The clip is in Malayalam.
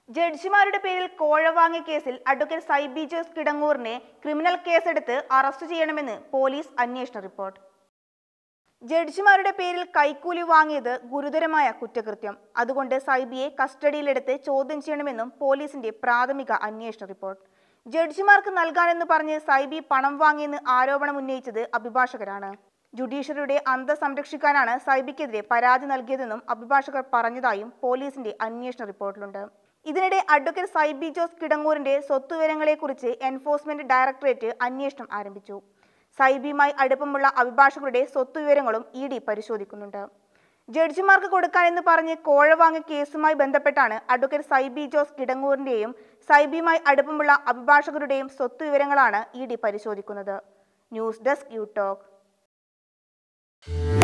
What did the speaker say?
ജഡ്ജിമാരുടെ പേരിൽ കോഴ വാങ്ങിയ കേസിൽ അഡ്വക്കേറ്റ് സൈബി ജോസ് കിടങ്ങൂരിനെ ക്രിമിനൽ കേസെടുത്ത് അറസ്റ്റ് ചെയ്യണമെന്ന് പോലീസ് അന്വേഷണ റിപ്പോർട്ട്. ജഡ്ജിമാരുടെ പേരിൽ കൈക്കൂലി വാങ്ങിയത് ഗുരുതരമായ കുറ്റകൃത്യം. അതുകൊണ്ട് സൈബിയെ കസ്റ്റഡിയിലെടുത്ത് ചോദ്യം ചെയ്യണമെന്നും പോലീസിന്റെ പ്രാഥമിക അന്വേഷണ റിപ്പോർട്ട്. ജഡ്ജിമാർക്ക് നൽകാനെന്ന് പറഞ്ഞ് സൈബി പണം വാങ്ങിയെന്ന് ആരോപണം ഉന്നയിച്ചത് അഭിഭാഷകരാണ്. ജുഡീഷ്യറിയുടെ അന്തസ്സ് സംരക്ഷിക്കാനാണ് സൈബിക്കെതിരെ പരാതി നൽകിയതെന്നും അഭിഭാഷകർ പറഞ്ഞതായും പോലീസിന്റെ അന്വേഷണ റിപ്പോർട്ടിലുണ്ട്. ഇതിനിടെ അഡ്വക്കേറ്റ് സൈബി ജോസ് കിടങ്ങൂരിന്റെ സ്വത്തുവിവരങ്ങളെക്കുറിച്ച് എൻഫോഴ്സ്മെന്റ് ഡയറക്ടറേറ്റ് അന്വേഷണം ആരംഭിച്ചു. സൈബിയുമായി അടുപ്പമുള്ള അഭിഭാഷകരുടെ സ്വത്തുവിവരങ്ങളും ഇഡി പരിശോധിക്കുന്നുണ്ട്. ജഡ്ജിമാർക്ക് കൊടുക്കാനെന്ന് പറഞ്ഞ് കോഴ വാങ്ങിയ കേസുമായി ബന്ധപ്പെട്ടാണ് അഡ്വക്കേറ്റ് സൈബി ജോസ് കിടങ്ങൂരിന്റെയും സൈബിയുമായി അടുപ്പമുള്ള അഭിഭാഷകരുടെയും സ്വത്തുവിവരങ്ങളാണ് ഇഡി പരിശോധിക്കുന്നത്. News desk U talk.